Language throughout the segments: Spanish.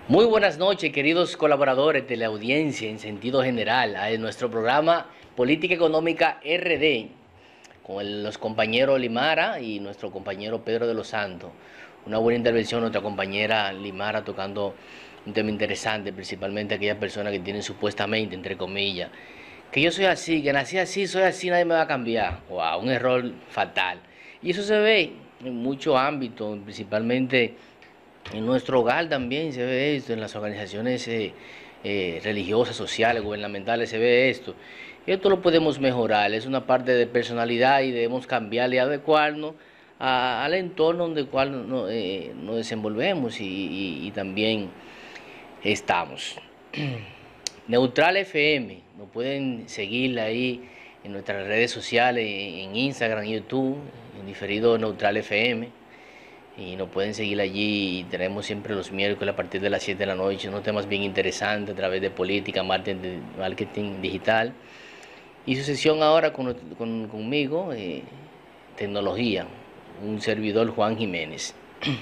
Muy buenas noches, queridos colaboradores de la audiencia en sentido general, a nuestro programa Política Económica RD, con los compañeros Limara y nuestro compañero Pedro de los Santos. Una buena intervención, nuestra compañera Limara tocando un tema interesante, principalmente aquellas personas que tienen supuestamente, entre comillas, que yo soy así, que nací así, soy así, nadie me va a cambiar. Wow, un error fatal. Y eso se ve en muchos ámbitos, principalmente en nuestro hogar también se ve esto, en las organizaciones religiosas, sociales, gubernamentales se ve esto. Esto lo podemos mejorar, es una parte de personalidad y debemos cambiarle y adecuarnos al entorno donde cual nos desenvolvemos y también estamos. Neutral FM, nos pueden seguir ahí en nuestras redes sociales, en Instagram, YouTube, en diferido Neutral FM. Y nos pueden seguir allí. Tenemos siempre los miércoles a partir de las 7 de la noche unos temas bien interesantes a través de política, marketing digital. Y su sesión ahora conmigo, tecnología, un servidor Juan Jiménez.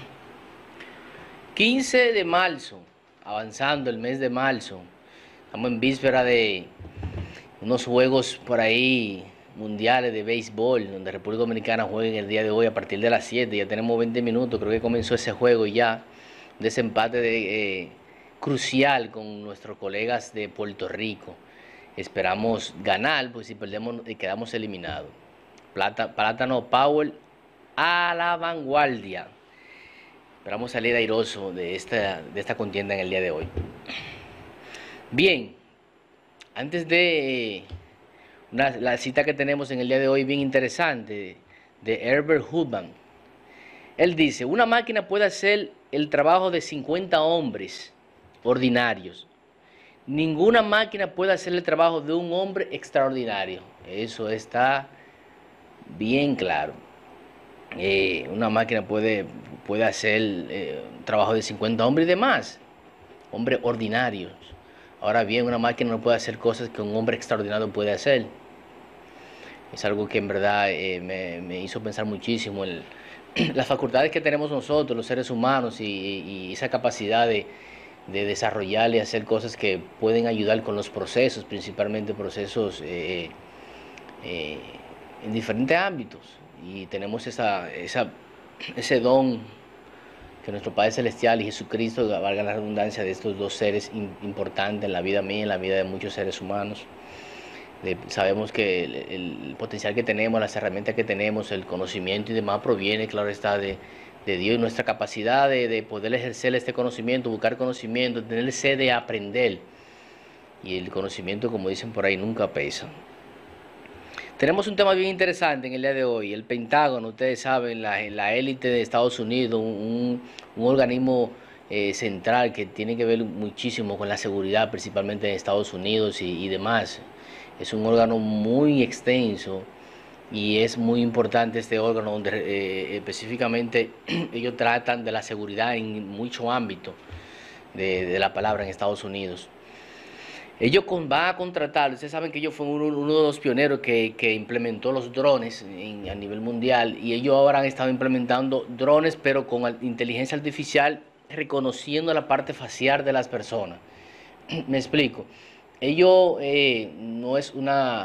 15 de marzo, avanzando el mes de marzo. Estamos en víspera de unos juegos por ahí mundiales de béisbol, donde República Dominicana juega en el día de hoy a partir de las 7. Ya tenemos 20 minutos, creo que comenzó ese juego ya. Un desempate crucial con nuestros colegas de Puerto Rico. Esperamos ganar, pues si perdemos quedamos eliminados. Plátano Power a la vanguardia. Esperamos salir airoso de esta contienda en el día de hoy. Bien, antes de la cita que tenemos en el día de hoy bien interesante de Herbert Hoover. Él dice, una máquina puede hacer el trabajo de 50 hombres ordinarios. Ninguna máquina puede hacer el trabajo de un hombre extraordinario. Eso está bien claro. Una máquina puede hacer un trabajo de 50 hombres y demás. Hombres ordinarios. Ahora bien, una máquina no puede hacer cosas que un hombre extraordinario puede hacer. Es algo que en verdad me hizo pensar muchísimo en las facultades que tenemos nosotros, los seres humanos, y esa capacidad de desarrollar y hacer cosas que pueden ayudar con los procesos, principalmente procesos en diferentes ámbitos. Y tenemos ese don que nuestro Padre Celestial y Jesucristo, valga la redundancia, de estos dos seres importantes en la vida mía y en la vida de muchos seres humanos. Sabemos que el potencial que tenemos, las herramientas que tenemos, el conocimiento y demás proviene, claro está, de Dios, y nuestra capacidad de poder ejercer este conocimiento, buscar conocimiento, tener sed de aprender. Y el conocimiento, como dicen por ahí, nunca pesa. Tenemos un tema bien interesante en el día de hoy. El Pentágono, ustedes saben, la élite de Estados Unidos, un organismo central que tiene que ver muchísimo con la seguridad, principalmente en Estados Unidos y demás. Es un órgano muy extenso y es muy importante este órgano donde específicamente ellos tratan de la seguridad en muchos ámbitos de la palabra en Estados Unidos. Ellos van a contratar, ustedes saben que ellos fueron uno de los pioneros que implementó los drones a nivel mundial, y ellos ahora han estado implementando drones pero con inteligencia artificial, reconociendo la parte facial de las personas. Me explico. Ello no es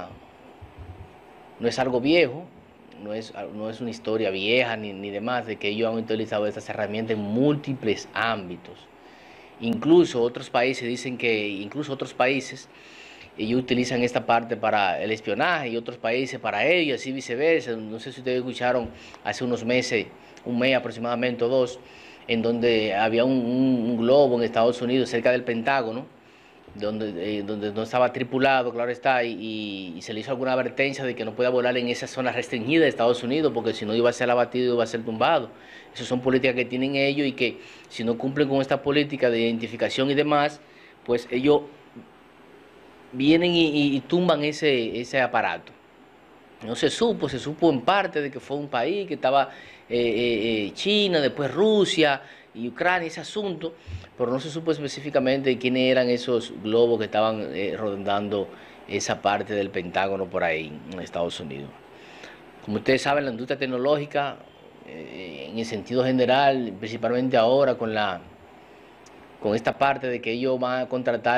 algo viejo, no es una historia vieja ni demás, de que ellos han utilizado estas herramientas en múltiples ámbitos. Incluso otros países dicen que, ellos utilizan esta parte para el espionaje y otros países para ello, y así viceversa. No sé si ustedes escucharon hace unos meses, un mes aproximadamente o dos, en donde había un globo en Estados Unidos cerca del Pentágono, donde no estaba tripulado, claro está, y se le hizo alguna advertencia de que no podía volar en esa zona restringida de Estados Unidos, porque si no iba a ser abatido, iba a ser tumbado. Esas son políticas que tienen ellos, y que si no cumplen con esta política de identificación y demás, pues ellos vienen y tumban ese aparato. No se supo en parte de que fue un país que estaba China, después Rusia y Ucrania, ese asunto, pero no se supo específicamente quiénes eran esos globos que estaban rondando esa parte del Pentágono por ahí en Estados Unidos. Como ustedes saben, la industria tecnológica, en el sentido general, principalmente ahora con con esta parte de que ellos van a contratar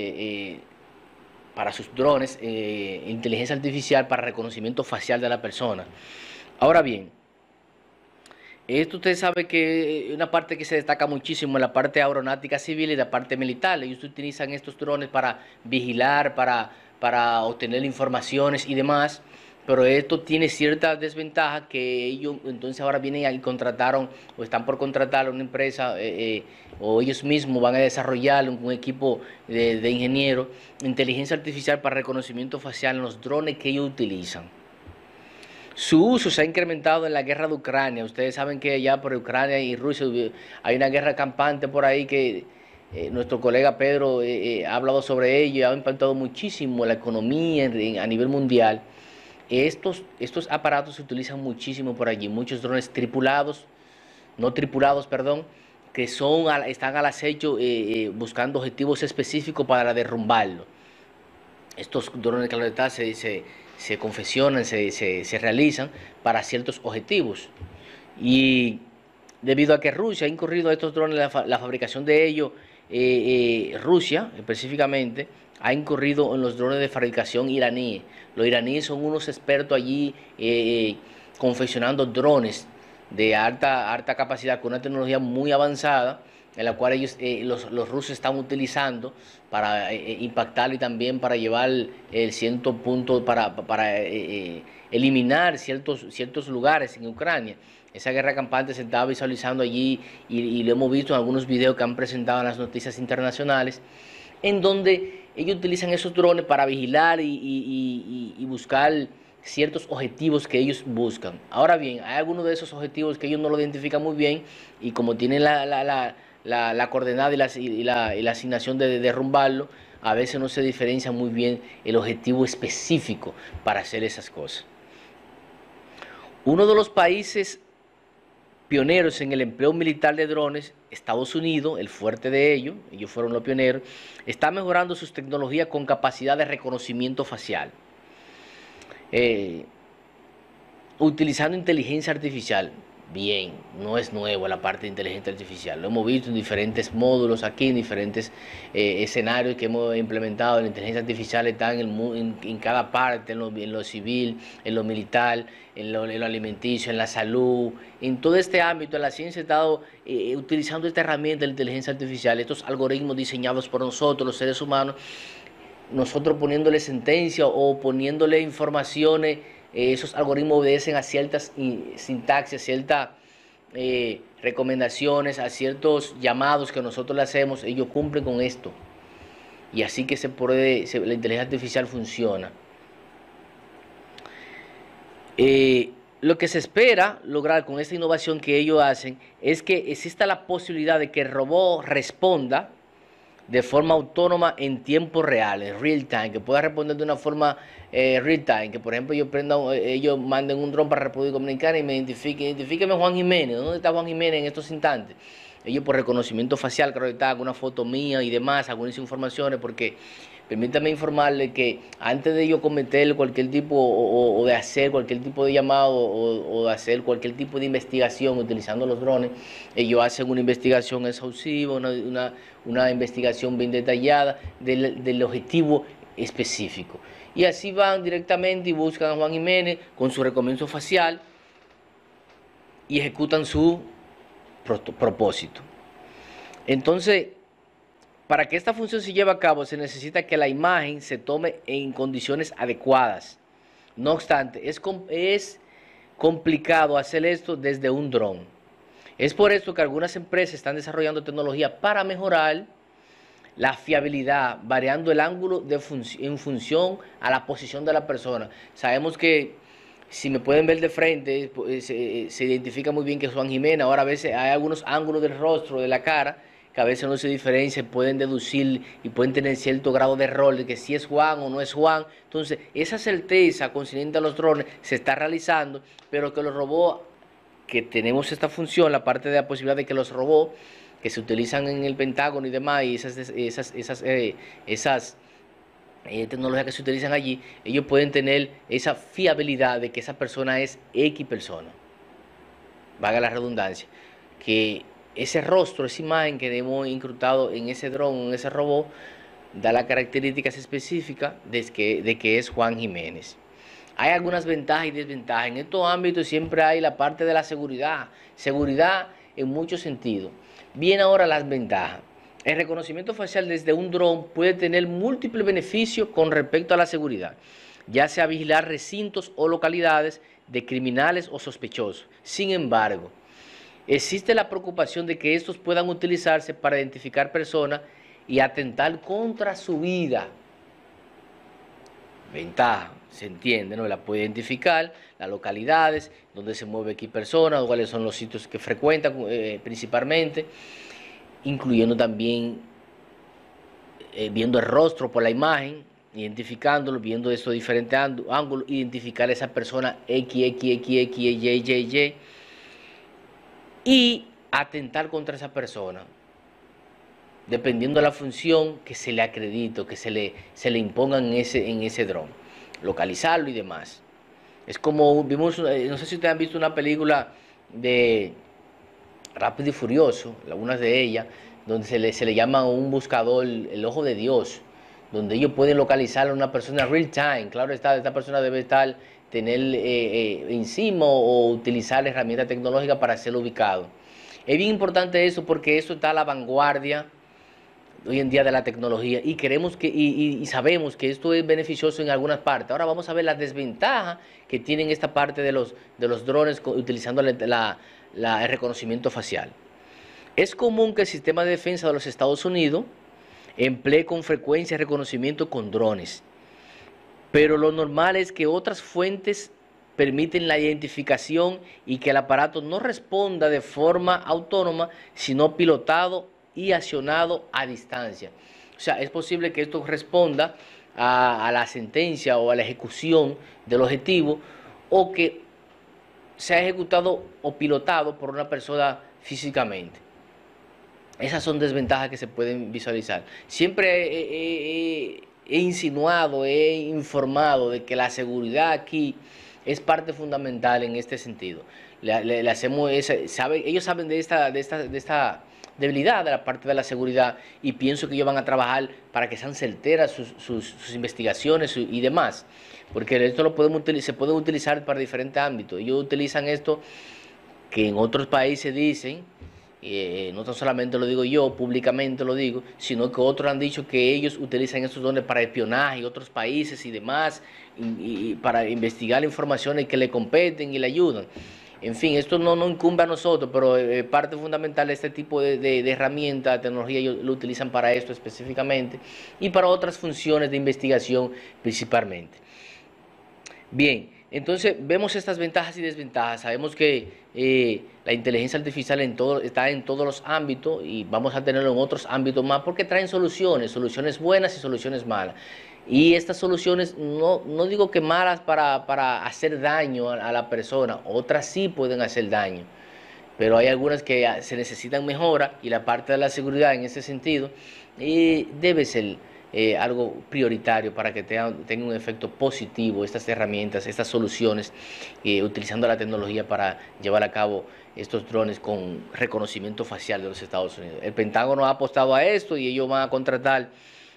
para sus drones inteligencia artificial para reconocimiento facial de la persona. Ahora bien, esto usted sabe que una parte que se destaca muchísimo es la parte aeronáutica civil y la parte militar. Ellos utilizan estos drones para vigilar, para obtener informaciones y demás. Pero esto tiene cierta desventaja que ellos entonces ahora vienen y contrataron o están por contratar a una empresa o ellos mismos van a desarrollar un equipo de ingenieros, inteligencia artificial para reconocimiento facial en los drones que ellos utilizan. Su uso se ha incrementado en la guerra de Ucrania. Ustedes saben que allá por Ucrania y Rusia hay una guerra campante por ahí que nuestro colega Pedro ha hablado sobre ello y ha impactado muchísimo la economía a nivel mundial. Estos aparatos se utilizan muchísimo por allí. Muchos drones tripulados, no tripulados, perdón, que están al acecho buscando objetivos específicos para derrumbarlo. Estos drones de claridad se confeccionan, se realizan para ciertos objetivos. Y debido a que Rusia ha incurrido a estos drones, la fabricación de ellos, Rusia específicamente, ha incurrido en los drones de fabricación iraníes. Los iraníes son unos expertos allí confeccionando drones de alta capacidad con una tecnología muy avanzada en la cual los rusos están utilizando para impactar y también para llevar el cierto punto, para eliminar ciertos lugares en Ucrania. Esa guerra campante se estaba visualizando allí y lo hemos visto en algunos videos que han presentado en las noticias internacionales, en donde ellos utilizan esos drones para vigilar y buscar ciertos objetivos que ellos buscan. Ahora bien, hay algunos de esos objetivos que ellos no lo identifican muy bien y como tienen la coordenada y la asignación de derrumbarlo, a veces no se diferencia muy bien el objetivo específico para hacer esas cosas. Uno de los países pioneros en el empleo militar de drones, Estados Unidos, el fuerte de ellos fueron los pioneros, está mejorando sus tecnologías con capacidad de reconocimiento facial, utilizando inteligencia artificial. Bien, no es nuevo la parte de inteligencia artificial, lo hemos visto en diferentes módulos aquí, en diferentes escenarios que hemos implementado. La inteligencia artificial está en cada parte, en lo civil, en lo militar, en lo alimenticio, en la salud, en todo este ámbito. La ciencia ha estado utilizando esta herramienta de la inteligencia artificial, estos algoritmos diseñados por nosotros, los seres humanos, nosotros poniéndole sentencia o poniéndole informaciones. Esos algoritmos obedecen a ciertas sintaxis, a ciertas recomendaciones, a ciertos llamados que nosotros le hacemos. Ellos cumplen con esto. Y así que la inteligencia artificial funciona. Lo que se espera lograr con esta innovación que ellos hacen es que exista la posibilidad de que el robot responda de forma autónoma en tiempo real, en real time, que pueda responder de una forma real time, que por ejemplo ellos manden un dron para República Dominicana y me identifíqueme Juan Jiménez. ¿Dónde está Juan Jiménez en estos instantes? Ellos por reconocimiento facial, creo que está alguna foto mía y demás, algunas informaciones, porque permítame informarle que antes de yo cometer cualquier tipo o de hacer cualquier tipo de llamado o de hacer cualquier tipo de investigación utilizando los drones, ellos hacen una investigación exhaustiva, una investigación bien detallada del objetivo específico. Y así van directamente y buscan a Juan Jiménez con su reconocimiento facial y ejecutan su propósito. Entonces, para que esta función se lleve a cabo, se necesita que la imagen se tome en condiciones adecuadas. No obstante, es complicado hacer esto desde un dron. Es por esto que algunas empresas están desarrollando tecnología para mejorar la fiabilidad, variando el ángulo en función a la posición de la persona. Sabemos que si me pueden ver de frente, pues, se identifica muy bien que es Juan Jiménez. Ahora a veces hay algunos ángulos del rostro, de la cara, que a veces no se diferencian, pueden deducir y pueden tener cierto grado de error de que si es Juan o no es Juan. Entonces, esa certeza consciente a los drones se está realizando, pero que los robots, que tenemos esta función, la parte de la posibilidad de que los robots que se utilizan en el Pentágono y demás, y esas tecnologías que se utilizan allí, ellos pueden tener esa fiabilidad de que esa persona es X persona, valga la redundancia, que ese rostro, esa imagen que hemos incrustado en ese dron, en ese robot, da las características específicas de que es Juan Jiménez. Hay algunas ventajas y desventajas. En estos ámbitos siempre hay la parte de la seguridad. Seguridad en muchos sentidos. Bien, ahora las ventajas. El reconocimiento facial desde un dron puede tener múltiples beneficios con respecto a la seguridad, ya sea vigilar recintos o localidades de criminales o sospechosos. Sin embargo, existe la preocupación de que estos puedan utilizarse para identificar personas y atentar contra su vida. Ventaja, se entiende, ¿no? La puede identificar, las localidades, donde se mueve aquí personas, cuáles son los sitios que frecuentan principalmente, incluyendo también viendo el rostro por la imagen, identificándolo, viendo estos diferentes ángulos, identificar a esa persona XXXXY y atentar contra esa persona, dependiendo de la función que se le acredite o que se le imponga en ese dron, localizarlo y demás. Es como vimos, no sé si ustedes han visto una película de Rápido y Furioso, algunas de ellas, donde se le llama un buscador el ojo de Dios, donde ellos pueden localizar a una persona real time. Claro está, esta persona debe tener encima o utilizar herramientas tecnológicas para ser ubicado. Es bien importante eso porque eso está a la vanguardia hoy en día de la tecnología y queremos y sabemos que esto es beneficioso en algunas partes. Ahora vamos a ver las desventajas que tienen esta parte de los drones utilizando el reconocimiento facial. Es común que el sistema de defensa de los Estados Unidos emplee con frecuencia reconocimiento con drones, pero lo normal es que otras fuentes permiten la identificación y que el aparato no responda de forma autónoma, sino pilotado y accionado a distancia. O sea, es posible que esto responda a la sentencia o a la ejecución del objetivo, o que sea ejecutado o pilotado por una persona físicamente. Esas son desventajas que se pueden visualizar. Siempre he insinuado, he informado de que la seguridad aquí es parte fundamental en este sentido. Ellos saben de esta debilidad de la parte de la seguridad y pienso que ellos van a trabajar para que sean certeras sus investigaciones y demás, porque esto se puede utilizar para diferentes ámbitos. Ellos utilizan esto que en otros países dicen, no tan solamente lo digo yo, públicamente lo digo, sino que otros han dicho que ellos utilizan estos drones para espionaje y otros países y demás, y para investigar informaciones que le competen y le ayudan. En fin, esto no incumbe a nosotros, pero parte fundamental de este tipo de herramientas, de tecnología, ellos lo utilizan para esto específicamente y para otras funciones de investigación principalmente. Bien, entonces vemos estas ventajas y desventajas. Sabemos que la inteligencia artificial está en todos los ámbitos y vamos a tenerlo en otros ámbitos más porque traen soluciones buenas y soluciones malas. Y estas soluciones no digo que malas para hacer daño a la persona, otras sí pueden hacer daño, pero hay algunas que se necesitan mejora y la parte de la seguridad en ese sentido debe ser algo prioritario para que tenga un efecto positivo estas herramientas, estas soluciones, utilizando la tecnología para llevar a cabo estos drones con reconocimiento facial de los Estados Unidos. El Pentágono ha apostado a esto y ellos van a contratan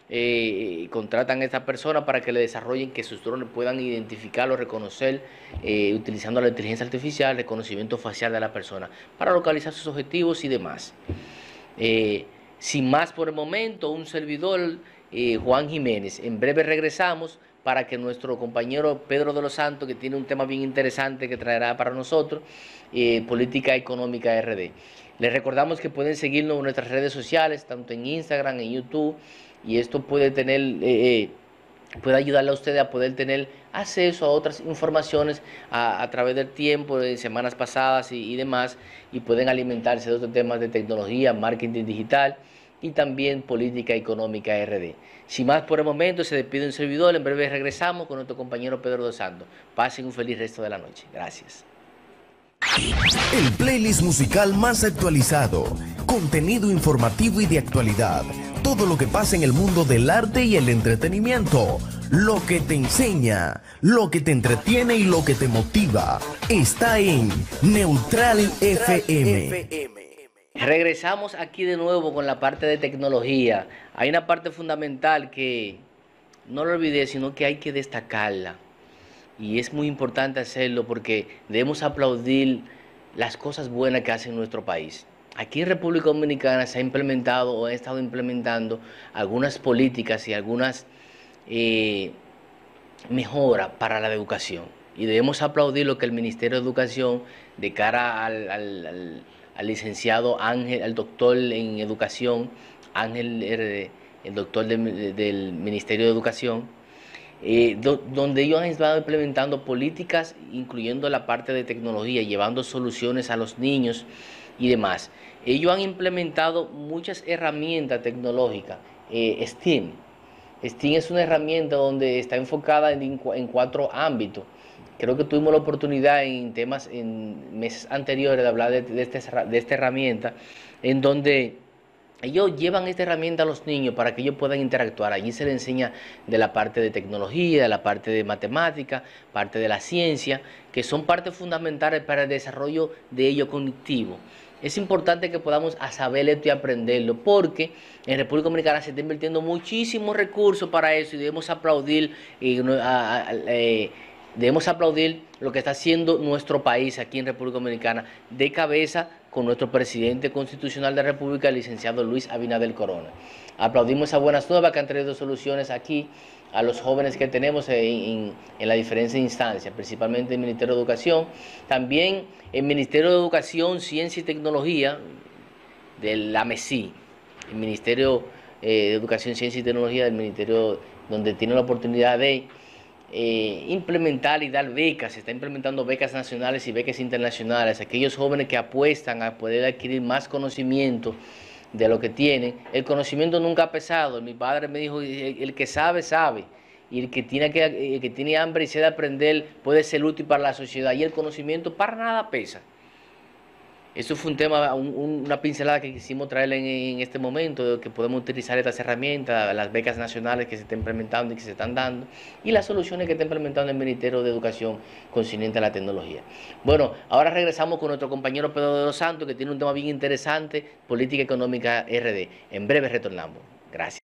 a esta persona para que le desarrollen que sus drones puedan identificarlo, reconocer, utilizando la inteligencia artificial, el reconocimiento facial de la persona, para localizar sus objetivos y demás. Sin más por el momento, un servidor, Juan Jiménez. En breve regresamos para que nuestro compañero Pedro de los Santos, que tiene un tema bien interesante que traerá para nosotros, Política Económica RD. Les recordamos que pueden seguirnos en nuestras redes sociales, tanto en Instagram, en YouTube, y esto puede puede ayudarle a ustedes a poder tener acceso a otras informaciones a través del tiempo, de semanas pasadas y demás, y pueden alimentarse de otros temas de tecnología, marketing digital y también política económica RD. Sin más por el momento, se despide un servidor. En breve regresamos con nuestro compañero Pedro dos Santos. Pasen un feliz resto de la noche. Gracias. El playlist musical más actualizado, contenido informativo y de actualidad, todo lo que pasa en el mundo del arte y el entretenimiento, lo que te enseña, lo que te entretiene y lo que te motiva, está en Neutral FM. Regresamos aquí de nuevo con la parte de tecnología. Hay una parte fundamental que no lo olvidé, sino que hay que destacarla. Y es muy importante hacerlo porque debemos aplaudir las cosas buenas que hace nuestro país. Aquí en República Dominicana se ha implementado o ha estado implementando algunas políticas y algunas eh, mejoras para la educación. Y debemos aplaudir lo que el Ministerio de Educación, de cara al licenciado Ángel, al doctor en educación, Ángel, el doctor del Ministerio de Educación, donde ellos han estado implementando políticas, incluyendo la parte de tecnología, llevando soluciones a los niños y demás. Ellos han implementado muchas herramientas tecnológicas. STEAM. STEAM es una herramienta donde está enfocada en 4 ámbitos. Creo que tuvimos la oportunidad en meses anteriores de hablar de esta herramienta, en donde ellos llevan esta herramienta a los niños para que ellos puedan interactuar. Allí se les enseña de la parte de tecnología, de la parte de matemática, parte de la ciencia, que son partes fundamentales para el desarrollo de ello cognitivo. Es importante que podamos saber esto y aprenderlo, porque en República Dominicana se está invirtiendo muchísimos recursos para eso y debemos aplaudir lo que está haciendo nuestro país aquí en República Dominicana, de cabeza con nuestro presidente constitucional de la República, el licenciado Luis Abinader Corona. Aplaudimos esas buenas nuevas que han traído soluciones aquí a los jóvenes que tenemos en las diferentes instancias, principalmente el Ministerio de Educación, también el Ministerio de Educación, Ciencia y Tecnología, de la MESI, el Ministerio de Educación, Ciencia y Tecnología, del Ministerio donde tiene la oportunidad de implementar y dar becas. Se está implementando becas nacionales y becas internacionales. Aquellos jóvenes que apuestan a poder adquirir más conocimiento de lo que tienen. El conocimiento nunca ha pesado. Mi padre me dijo, el que sabe, sabe. Y el que tiene hambre y sed de aprender puede ser útil para la sociedad. Y el conocimiento para nada pesa. Eso fue un tema, una pincelada que quisimos traerle en este momento, que podemos utilizar estas herramientas, las becas nacionales que se están implementando y que se están dando, y las soluciones que está implementando el Ministerio de Educación concerniente a la tecnología. Bueno, ahora regresamos con nuestro compañero Pedro de los Santos, que tiene un tema bien interesante, política económica RD. En breve retornamos. Gracias.